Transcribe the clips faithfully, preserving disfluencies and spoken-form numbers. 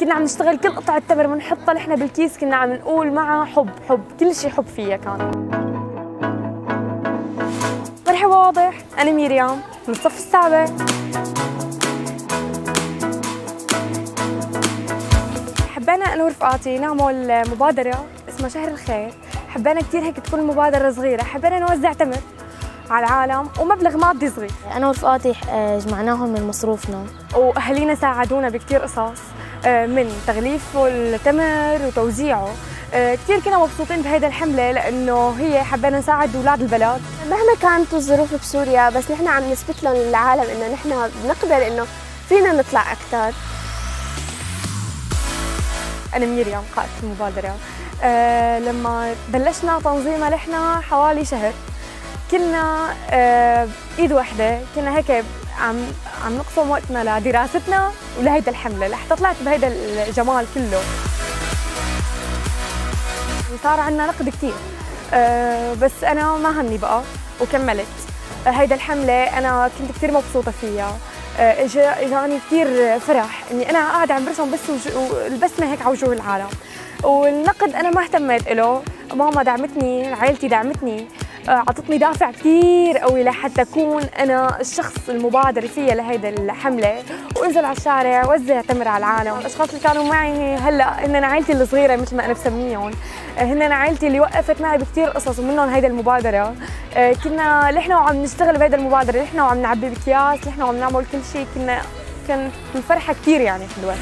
كنا عم نشتغل كل قطعة تمر بنحطها نحن بالكيس، كنا عم نقول معها حب حب، كل شيء حب فيها كان. مرحبا واضح، أنا ميريام من الصف السابع. حبينا أنا ورفقاتي نعمل مبادرة اسمها شهر الخير. حبينا كثير هيك تكون مبادرة صغيرة، حبينا نوزع تمر على العالم ومبلغ مادي صغير. أنا ورفقاتي جمعناهم من مصروفنا، وأهالينا ساعدونا بكثير قصص من تغليف التمر وتوزيعه. كثير كنا مبسوطين بهيدا الحملة لأنه هي حبينا نساعد أولاد البلد. مهما كانت الظروف بسوريا بس نحن عم نثبت لهم للعالم إنه نحن بنقدر إنه فينا نطلع أكثر. أنا ميريام قائدة المبادرة. أه لما بلشنا تنظيمها نحن حوالي شهر، كنا أه إيد واحدة، كنا هيك عم عم نقسم وقتنا لدراستنا ولهيدا الحملة لحتى طلعت بهيدا الجمال كله. صار عندنا نقد كثير أه بس أنا ما همني بقى وكملت. أه هيدا الحملة أنا كنت كثير مبسوطة فيها. أه إجا إجاني كثير فرح إني أنا قاعدة عم برسم بس والبسمة هيك على وجوه العالم. والنقد أنا ما اهتميت له، ماما دعمتني، عائلتي دعمتني، أعطتني دافع كثير قوي لحتى أكون أنا الشخص المبادر فيها لهيدا الحملة، وأنزل على الشارع وزع تمر على العالم. الأشخاص اللي كانوا معي هلا هن عائلتي الصغيرة مثل ما أنا بسميهم، هن عائلتي اللي وقفت معي بكثير قصص ومنهم هيدا المبادرة. كنا نحن وعم نشتغل بهيدا المبادرة، نحن وعم نعبي بأكياس، نحن وعم نعمل كل شيء، كنا كان الفرحة كثير يعني حلوة.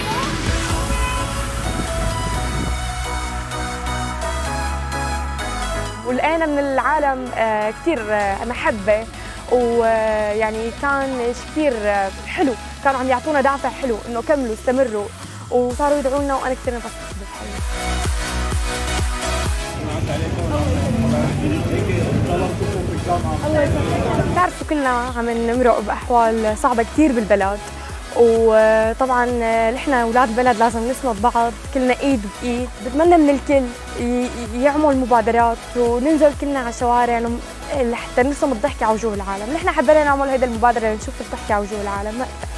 ولقينا من العالم كثير محبة، ويعني كان كثير حلو، كانوا عم يعطونا دافع حلو انه كملوا استمروا، وصاروا يدعوا لنا وانا كثير انبسطت بالحقيقة. بتعرفوا كلنا عم نمرق باحوال صعبة كثير بالبلد، وطبعا نحن اولاد البلد لازم نسند بعض كلنا ايد بايد. بتمنى من الكل يعمل مبادرات وننزل كلنا على الشوارع لحتى نرسم الضحكه على وجوه العالم. نحن حبينا نعمل هيدا المبادره لنشوف الضحكه على وجوه العالم.